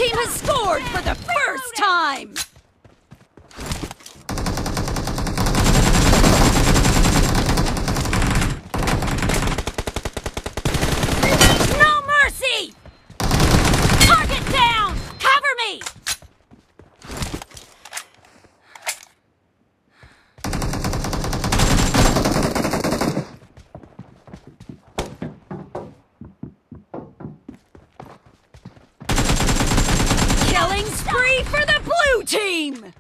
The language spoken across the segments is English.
team has scored for the first time! No mercy! Target down! Cover me! Killing spree for the blue team!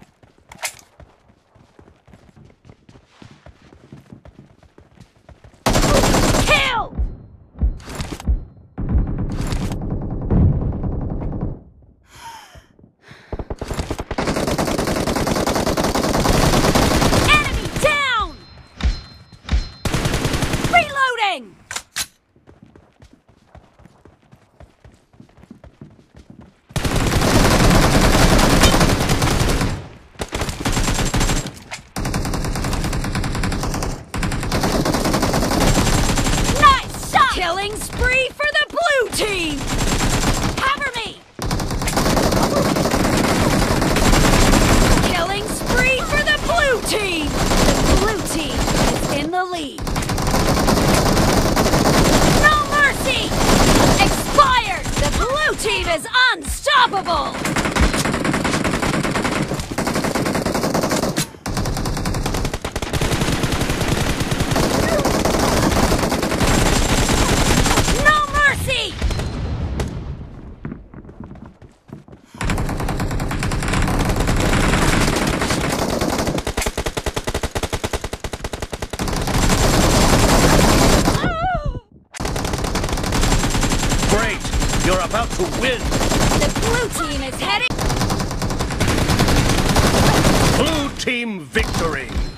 Kill! Enemy down! Reloading! Killing spree for the blue team! Cover me! Killing spree for the blue team! The blue team is in the lead. No mercy! Expired! The blue team is unstoppable! Great! You're about to win! The blue team is heading... Blue team victory!